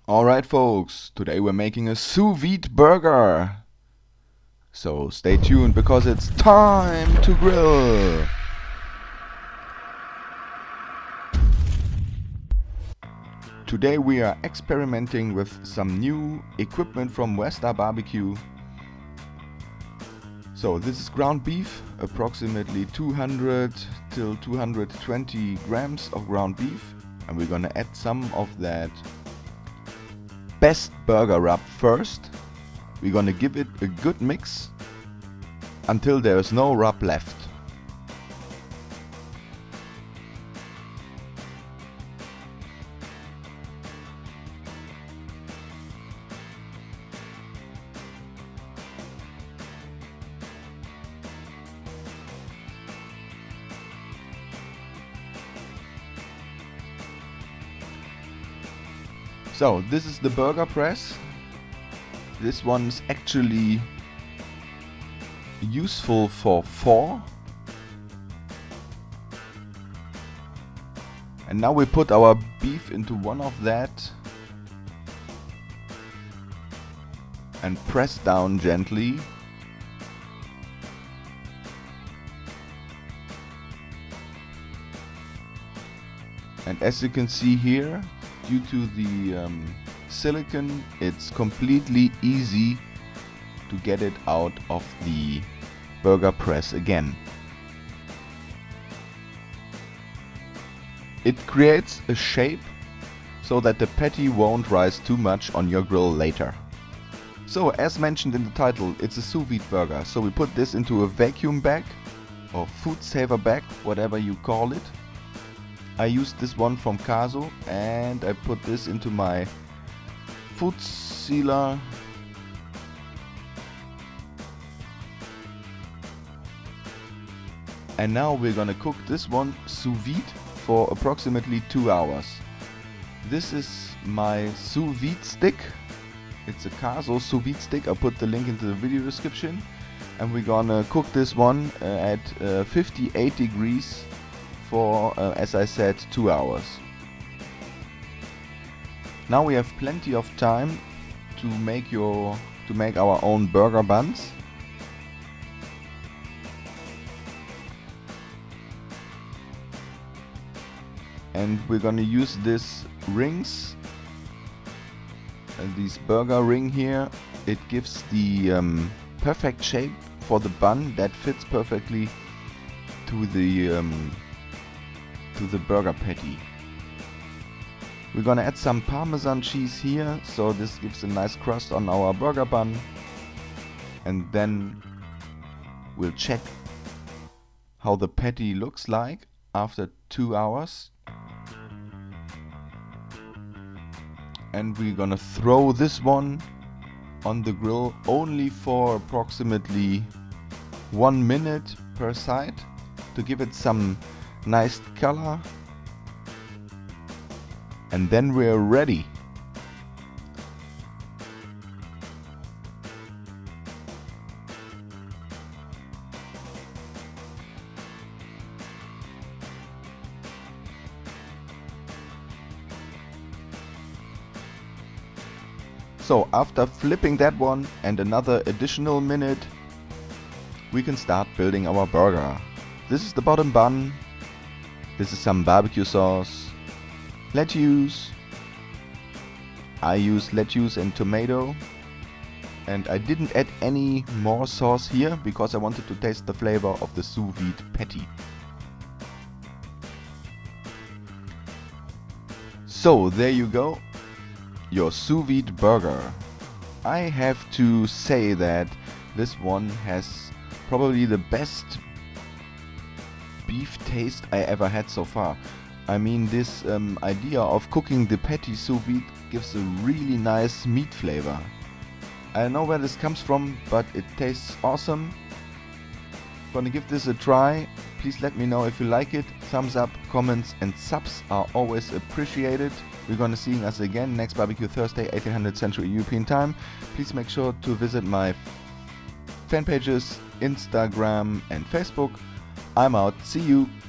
Alright folks, today we're making a sous vide burger. So stay tuned because it's time to grill. Today we are experimenting with some new equipment from Westar Barbecue. So this is ground beef, approximately 200 till 220 grams of ground beef, and we're gonna add some of that best burger rub first. We're gonna give it a good mix until there is no rub left. So this is the burger press. This one's actually useful for 4. And now we put our beef into one of that and press down gently. And as you can see here, due to the silicone, it's completely easy to get it out of the burger press again. It creates a shape so that the patty won't rise too much on your grill later. So as mentioned in the title, it's a sous vide burger, so we put this into a vacuum bag or food saver bag, whatever you call it. I used this one from Caso and I put this into my food sealer. And now we're gonna cook this one sous vide for approximately 2 hours. This is my sous vide stick. It's a Caso sous vide stick. I'll put the link into the video description. And we're gonna cook this one at 58 degrees for, as I said, 2 hours. Now we have plenty of time to make our own burger buns. And we're gonna use these rings, and this burger ring here. It gives the perfect shape for the bun that fits perfectly to the burger patty. We're gonna add some Parmesan cheese here, so this gives a nice crust on our burger bun. And then we'll check how the patty looks like after 2 hours. And we're gonna throw this one on the grill only for approximately 1 minute per side to give it some nice color, and then we're ready. So after flipping that one and another additional minute, we can start building our burger. This is the bottom bun. This is some barbecue sauce, lettuce. I use lettuce and tomato, and I didn't add any more sauce here because I wanted to taste the flavor of the sous vide patty. So there you go, your sous vide burger. I have to say that this one has probably the best beef taste I ever had so far. I mean, this idea of cooking the patty sous vide gives a really nice meat flavor. I don't know where this comes from, but it tastes awesome. Gonna give this a try. Please let me know if you like it. Thumbs up, comments and subs are always appreciated. We're gonna see us again next Barbecue Thursday, 1800 Central European Time. Please make sure to visit my fan pages, Instagram and Facebook. I'm out. See you.